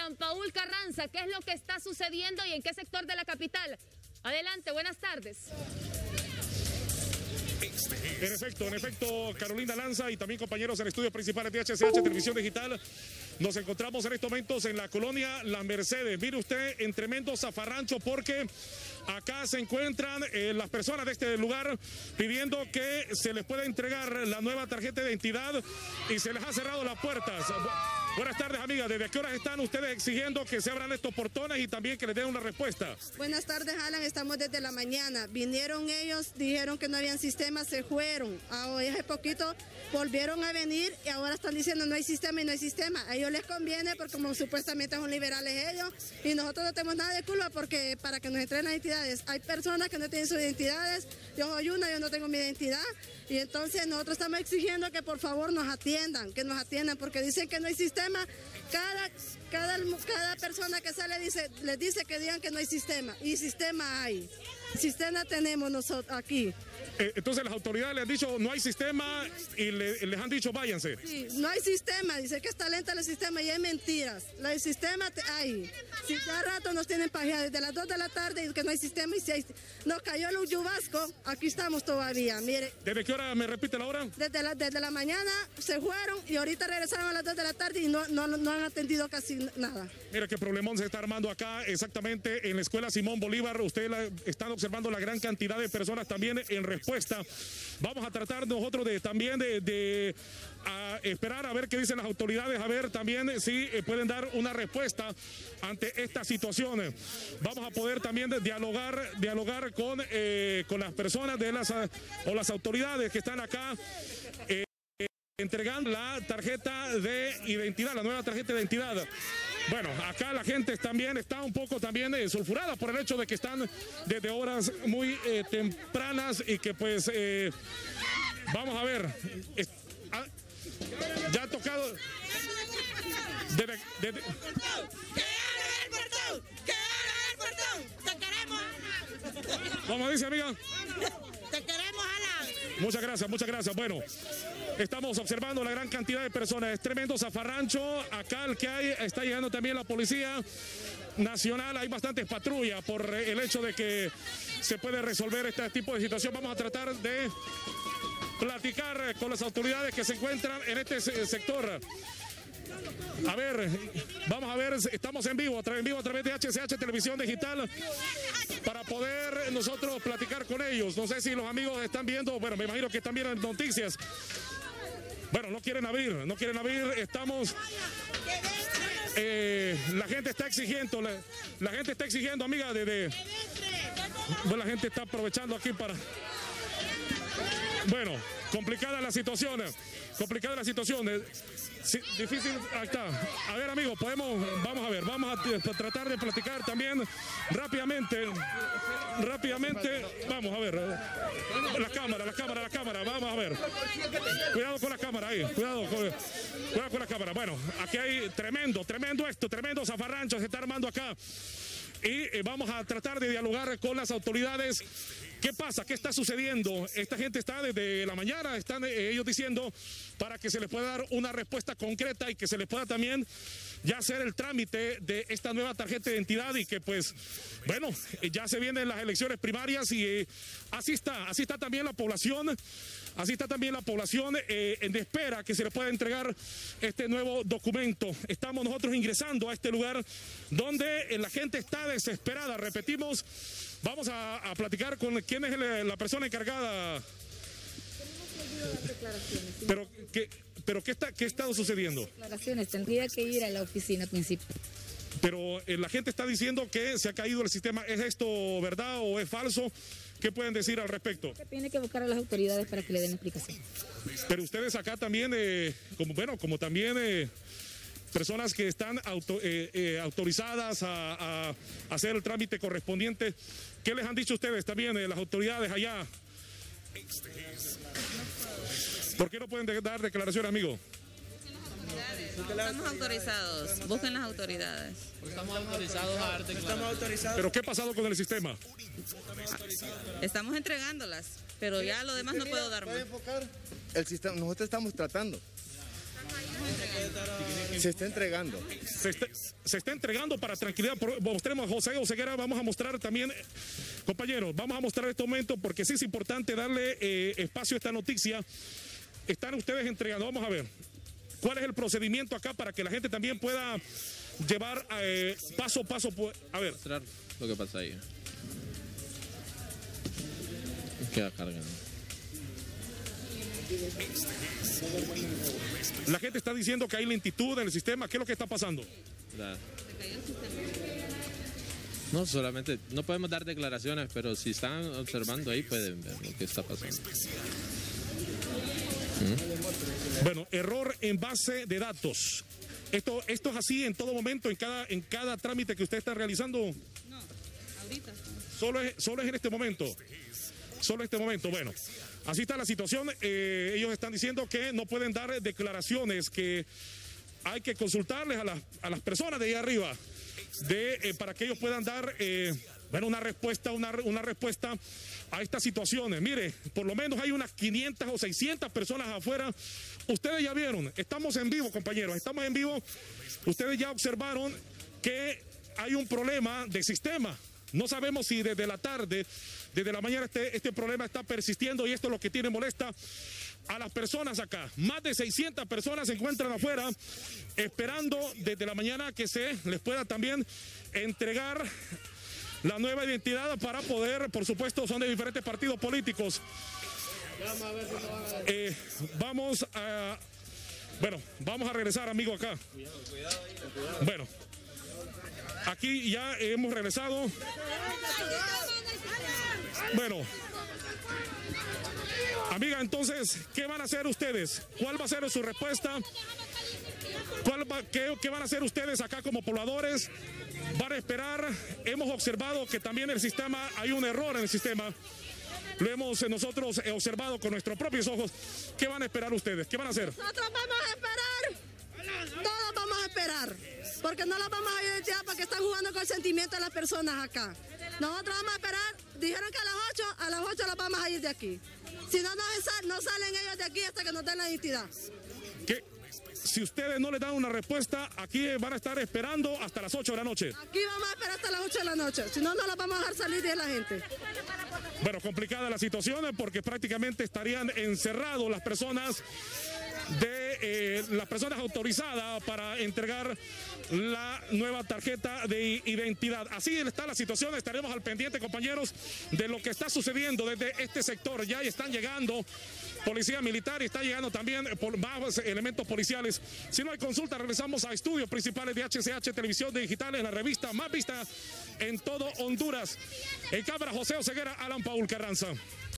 Juan Paul Carranza, ¿qué es lo que está sucediendo y en qué sector de la capital? Adelante, buenas tardes. En efecto, Carolina Lanza y también compañeros en estudios principales de HCH Televisión Digital, nos encontramos en estos momentos en la colonia Las Mercedes. Mire usted, en tremendo zafarrancho, porque acá se encuentran las personas de este lugar pidiendo que se les pueda entregar la nueva tarjeta de identidad y se les ha cerrado las puertas. Buenas tardes, amigas. ¿Desde qué horas están ustedes exigiendo que se abran estos portones y también que les den una respuesta? Buenas tardes, Alan. Estamos desde la mañana. Vinieron ellos, dijeron que no habían sistema, se fueron. Hace poquito volvieron a venir y ahora están diciendo no hay sistema y no hay sistema. A ellos les conviene porque como supuestamente son liberales ellos y nosotros no tenemos nada de culpa porque para que nos entreguen las identidades. Hay personas que no tienen sus identidades. Yo soy una, yo no tengo mi identidad. Y entonces nosotros estamos exigiendo que por favor nos atiendan porque dicen que no hay sistema. Cada persona que sale les dice que digan que no hay sistema. Y sistema hay. Sistema tenemos nosotros aquí. Entonces las autoridades les han dicho no hay sistema y les han dicho váyanse. Sí, no hay sistema, dice que está lenta el sistema y hay mentiras. El sistema hay. Si cada rato nos tienen pajeados desde las 2 de la tarde y que no hay sistema y si hay, nos cayó el Yubasco, aquí estamos todavía, mire. ¿Desde qué hora me repite la hora? Desde la mañana se fueron y ahorita regresaron a las 2 de la tarde y no han atendido casi nada. Mira qué problemón se está armando acá exactamente en la escuela Simón Bolívar. Ustedes están observando la gran cantidad de personas también en respuesta. Vamos a tratar nosotros de esperar a ver qué dicen las autoridades, a ver también si pueden dar una respuesta ante esta situación. Vamos a poder también dialogar con las personas o las autoridades que están acá entregando la tarjeta de identidad, la nueva tarjeta de identidad. Bueno, acá la gente también está un poco también sulfurada por el hecho de que están desde horas muy tempranas y que pues vamos a ver, ya ha tocado ¿Cómo dice, amiga? Te queremos, Alan. Muchas gracias. Bueno, estamos observando la gran cantidad de personas. Es tremendo zafarrancho. Acá el que hay, está llegando también la Policía Nacional. Hay bastantes patrullas por el hecho de que se puede resolver este tipo de situación. Vamos a tratar de platicar con las autoridades que se encuentran en este sector. A ver, vamos a ver, estamos en vivo a través de HCH Televisión Digital para poder nosotros platicar con ellos. No sé si los amigos están viendo, bueno, me imagino que están viendo noticias. Bueno, no quieren abrir, estamos... la gente está exigiendo, amiga, bueno, la gente está aprovechando aquí para... Bueno, complicada la situación. Sí, difícil, ahí está. A ver, amigos, vamos a tratar de platicar también rápidamente, vamos a ver, la cámara, vamos a ver, cuidado con la cámara ahí, cuidado con la cámara. Bueno, aquí hay tremendo zafarrancho se está armando acá y vamos a tratar de dialogar con las autoridades. ¿Qué pasa? ¿Qué está sucediendo? Esta gente está desde la mañana, están ellos diciendo para que se les pueda dar una respuesta concreta y que se les pueda también ya hacer el trámite de esta nueva tarjeta de identidad y que pues, bueno, ya se vienen las elecciones primarias y así está también la población. En espera que se les pueda entregar este nuevo documento. Estamos nosotros ingresando a este lugar donde la gente está desesperada. Repetimos, vamos a platicar con quién es la persona encargada. Pero ¿qué ha estado sucediendo? Declaraciones, tendría que ir a la oficina principal. Pero la gente está diciendo que se ha caído el sistema. ¿Es esto verdad o es falso? ¿Qué pueden decir al respecto? Tiene que buscar a las autoridades para que le den explicación. Pero ustedes acá también, como también personas que están autorizadas a hacer el trámite correspondiente, ¿qué les han dicho ustedes también, las autoridades allá? ¿Por qué no pueden dar declaración, amigo? Estamos autorizados, busquen las autoridades. Estamos autorizados a dar declaraciones. ¿Pero qué ha pasado con el sistema? Estamos entregándolas, pero ya lo demás no puedo dar más. El sistema, nosotros estamos tratando. Se está entregando. Se está entregando para tranquilidad. Mostremos a José Oseguera, vamos a mostrar también, compañeros, vamos a mostrar este momento porque sí es importante darle espacio a esta noticia. Están ustedes entregando, vamos a ver. ¿Cuál es el procedimiento acá para que la gente también pueda llevar paso a paso? A ver. Mostrar lo que pasa ahí. Queda cargando. La gente está diciendo que hay lentitud en el sistema. ¿Qué es lo que está pasando? No, solamente no podemos dar declaraciones, pero si están observando ahí pueden ver lo que está pasando. Bueno, error en base de datos. Esto es así en todo momento, en cada trámite que usted está realizando. No, ahorita. Solo es en este momento. Solo en este momento. Bueno, así está la situación. Ellos están diciendo que no pueden dar declaraciones, que hay que consultarles a las personas de ahí arriba para que ellos puedan dar una respuesta a estas situaciones. Mire, por lo menos hay unas 500 o 600 personas afuera. Ustedes ya vieron, estamos en vivo, compañeros, estamos en vivo. Ustedes ya observaron que hay un problema de sistema. No sabemos si desde la tarde, desde la mañana este problema está persistiendo, y esto es lo que tiene molesta a las personas acá. Más de 600 personas se encuentran afuera esperando desde la mañana que se les pueda también entregar la nueva identidad para poder, por supuesto, son de diferentes partidos políticos. Vamos a regresar, amigo, acá. Bueno, aquí ya hemos regresado. Bueno, amiga, entonces, ¿qué van a hacer ustedes? ¿Cuál va a ser su respuesta? ¿Qué van a hacer ustedes acá como pobladores? ¿Van a esperar? Hemos observado que también hay un error en el sistema. Lo hemos nosotros observado con nuestros propios ojos. ¿Qué van a esperar ustedes? ¿Qué van a hacer? Nosotros vamos a esperar. Todos vamos a esperar. Porque no los vamos a identificar porque están jugando con el sentimiento de las personas acá. Nosotros vamos a esperar. Dijeron que a las 8 los vamos a ir de aquí. Si no, no salen ellos de aquí hasta que nos den la identidad. ¿Qué? Si ustedes no les dan una respuesta, aquí van a estar esperando hasta las 8 de la noche. Aquí vamos a esperar hasta las 8 de la noche. Si no, no los vamos a dejar salir de la gente. Bueno, complicada la situación porque prácticamente estarían encerrados las personas autorizadas para entregar la nueva tarjeta de identidad. Así está la situación. Estaremos al pendiente, compañeros, de lo que está sucediendo desde este sector. Ya están llegando policía militar y está llegando también más elementos policiales. Si no hay consulta, regresamos a estudios principales de HCH Televisión Digital, en la revista más vista en todo Honduras. En cámara, José Oseguera, Alan Paul Carranza.